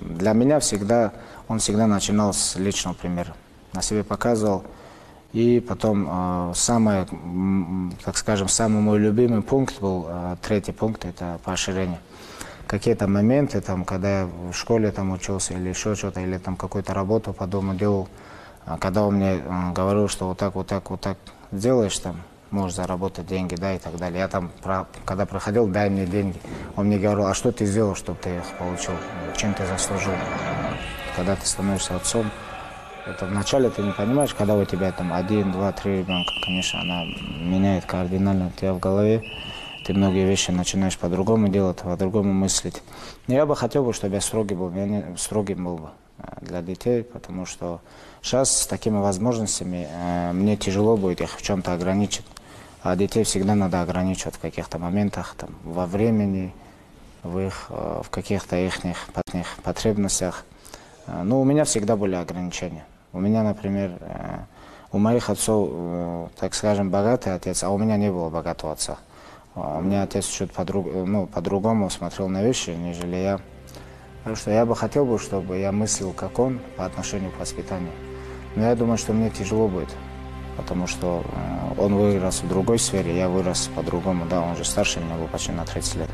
для меня он всегда начинал с личного примера. На себе показывал. И потом самый мой любимый пункт был, третий пункт, это поощрение. Какие-то моменты, когда я в школе учился или еще что-то, или какую-то работу по дому делал, когда он мне говорил, что вот так делаешь, можешь заработать деньги, да, и так далее. Я когда проходил, дай мне деньги. Он мне говорил, а что ты сделал, чтобы ты их получил? Чем ты заслужил? Когда ты становишься отцом, это вначале ты не понимаешь, когда у тебя 1, 2, 3 ребенка, конечно, она меняет кардинально тебя в голове. Ты многие вещи начинаешь по-другому делать, по-другому мыслить. Но я бы хотел, чтобы я строгим был бы для детей, потому что сейчас с такими возможностями мне тяжело будет их в чем-то ограничить. А детей всегда надо ограничивать в каких-то моментах, во времени, в каких-то их потребностях. Но у меня всегда были ограничения. У меня, например, у моих отцов, так скажем, богатый отец, а у меня не было богатого отца. У меня отец чуть по-другому смотрел на вещи, нежели я. Так что я бы хотел, чтобы я мыслил, как он, по отношению к воспитанию. Но я думаю, что мне тяжело будет, потому что он вырос в другой сфере, я вырос по-другому. Да, он же старше меня был почти на 30 лет.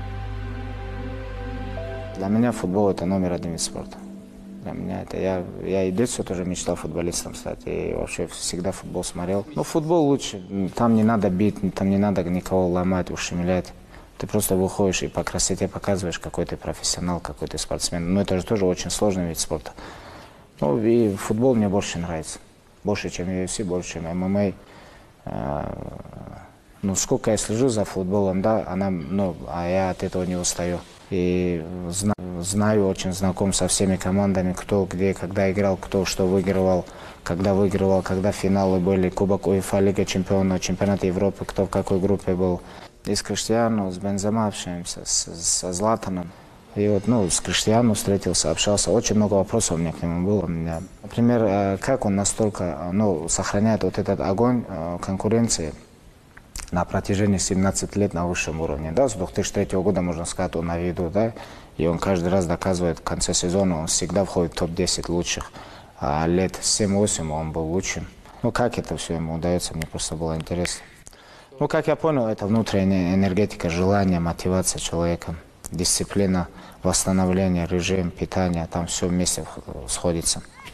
Для меня футбол – это номер один вид спорта. Для меня это я и в детстве тоже мечтал футболистом стать, и вообще всегда футбол смотрел. Но футбол лучше, там не надо бить, там не надо никого ломать, ущемлять. Ты просто выходишь и по красоте показываешь, какой ты профессионал, какой ты спортсмен. Но это же тоже очень сложный вид спорта. Ну и футбол мне больше нравится. Больше, чем UFC, больше, чем ММА. Ну, сколько я слежу за футболом, да, а я от этого не устаю. И знаю, очень знаком со всеми командами, кто где, когда играл, кто что выигрывал, когда финалы были, Кубок УЕФА, Лига Чемпионов, Чемпионат Европы, кто в какой группе был. И с Криштиану, с Бензема общаемся, со Златаном. И с Криштиану встретился, общался. Очень много вопросов у меня к нему было. Например, как он настолько сохраняет вот этот огонь конкуренции на протяжении 17 лет на высшем уровне. Да, с 2003 года, можно сказать, он на виду, да, и он каждый раз доказывает в конце сезона, он всегда входит в топ-10 лучших. А лет 7-8 он был лучшим. Как это все ему удается, мне просто было интересно. Как я понял, это внутренняя энергетика, желание, мотивация человека, дисциплина, восстановление, режим, питание, там все вместе сходится.